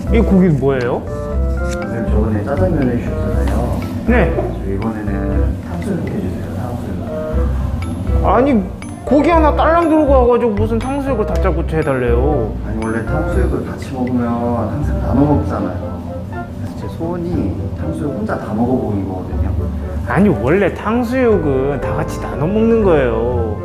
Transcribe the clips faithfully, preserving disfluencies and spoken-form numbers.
이 고기는 뭐예요? 오늘 저번에 짜장면 해주셨잖아요. 네. 저 이번에는 탕수육 해주세요. 탕수육. 아니 고기 하나 딸랑 들고 와가지고 무슨 탕수육을 다짜고짜 해달래요. 아니 원래 탕수육을 같이 먹으면 항상 나눠 먹잖아요. 그래서 제 소원이 탕수육 혼자 다 먹어보는 거거든요. 아니 원래 탕수육은 다 같이 나눠 먹는 거예요.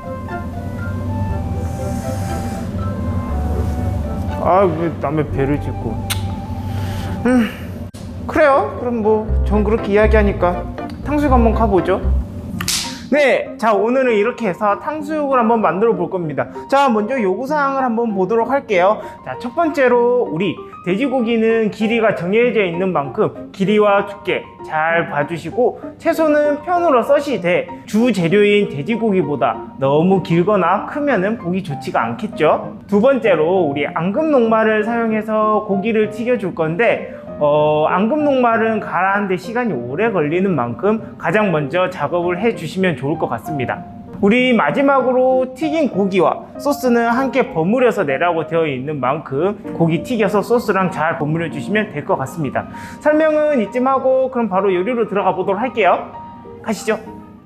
아 왜 남의 배를 짚고. 음 그래요. 그럼 뭐 전 그렇게 이야기하니까 탕수육 한번 가보죠. 네, 자 오늘은 이렇게 해서 탕수육을 한번 만들어 볼 겁니다. 자 먼저 요구사항을 한번 보도록 할게요. 자 첫 번째로 우리 돼지고기는 길이가 정해져 있는 만큼 길이와 두께 잘 봐주시고 채소는 편으로 써시되 주 재료인 돼지고기보다 너무 길거나 크면은 보기 좋지가 않겠죠. 두 번째로 우리 앙금 녹말을 사용해서 고기를 튀겨 줄 건데 어, 앙금 녹말은 가라앉는데 시간이 오래 걸리는 만큼 가장 먼저 작업을 해 주시면 좋을 것 같습니다. 우리 마지막으로 튀긴 고기와 소스는 함께 버무려서 내라고 되어 있는 만큼 고기 튀겨서 소스랑 잘 버무려 주시면 될 것 같습니다. 설명은 이쯤 하고 그럼 바로 요리로 들어가 보도록 할게요. 가시죠.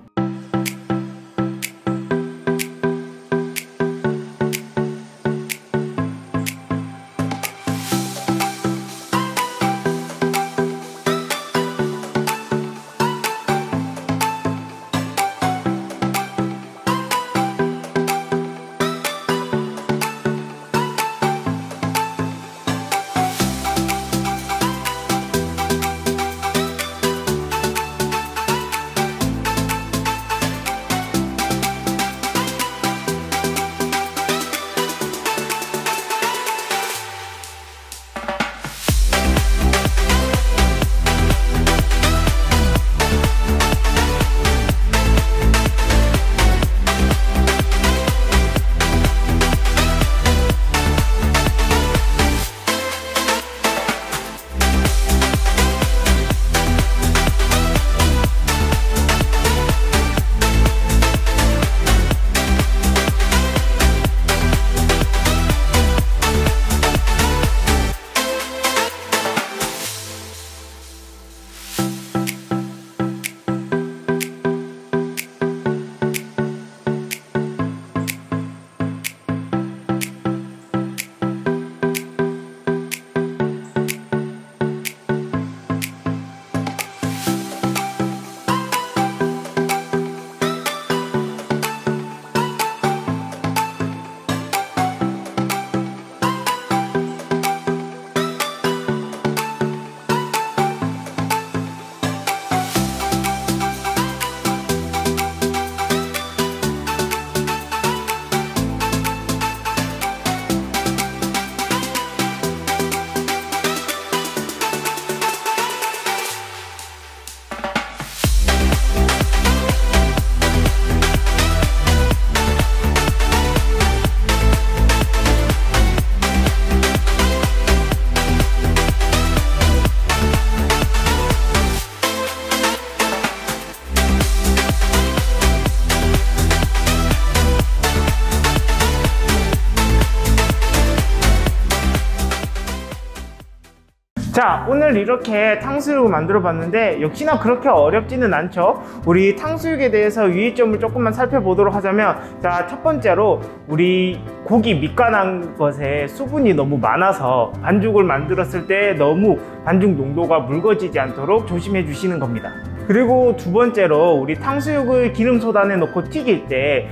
자 오늘 이렇게 탕수육을 만들어 봤는데 역시나 그렇게 어렵지는 않죠. 우리 탕수육에 대해서 유의점을 조금만 살펴보도록 하자면 자 첫 번째로 우리 고기 밑간한 것에 수분이 너무 많아서 반죽을 만들었을 때 너무 반죽 농도가 묽어지지 않도록 조심해 주시는 겁니다. 그리고 두 번째로 우리 탕수육을 기름 쏟아내 놓고 튀길 때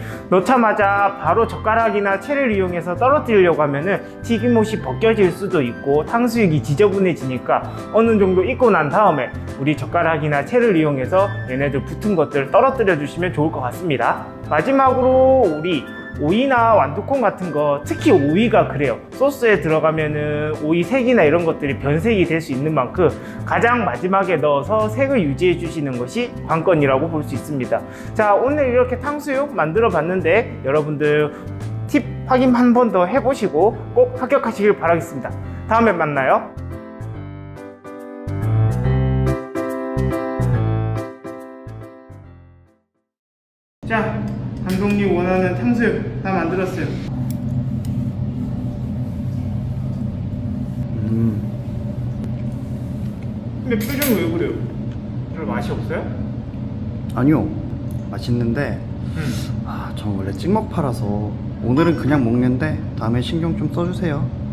넣자마자 바로 젓가락이나 채를 이용해서 떨어뜨리려고 하면은 튀김옷이 벗겨질 수도 있고 탕수육이 지저분해지니까 어느 정도 익고 난 다음에 우리 젓가락이나 채를 이용해서 얘네들 붙은 것들을 떨어뜨려 주시면 좋을 것 같습니다. 마지막으로 우리 오이나 완두콩 같은 거, 특히 오이가 그래요. 소스에 들어가면은 오이 색이나 이런 것들이 변색이 될 수 있는 만큼 가장 마지막에 넣어서 색을 유지해 주시는 것이 관건이라고 볼 수 있습니다. 자 오늘 이렇게 탕수육 만들어 봤는데 여러분들 팁 확인 한 번 더 해보시고 꼭 합격하시길 바라겠습니다. 다음에 만나요. 자 감독님 원하는 탕수육 다 만들었어요. 음 근데 표정이 왜 그래요? 별 맛이 없어요? 아니요, 맛있는데 음. 아, 전 원래 찍먹파라서 오늘은 그냥 먹는데 다음에 신경 좀 써주세요.